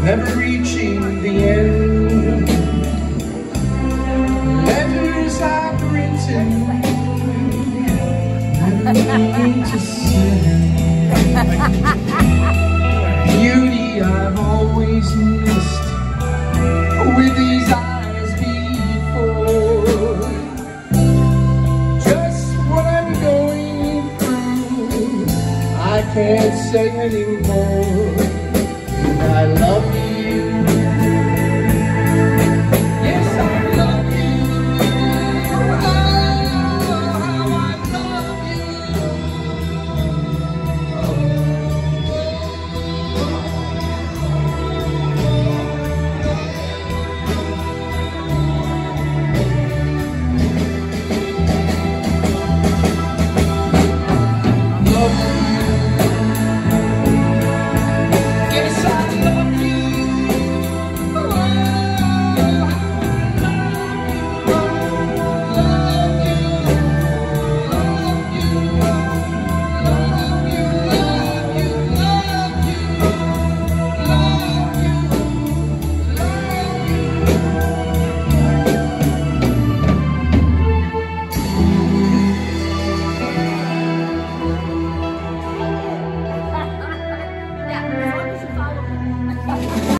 never reaching the end. Letters I've written, never meaning to send. Beauty I've always missed with these eyes before. Just what I'm going through, I can't say anymore.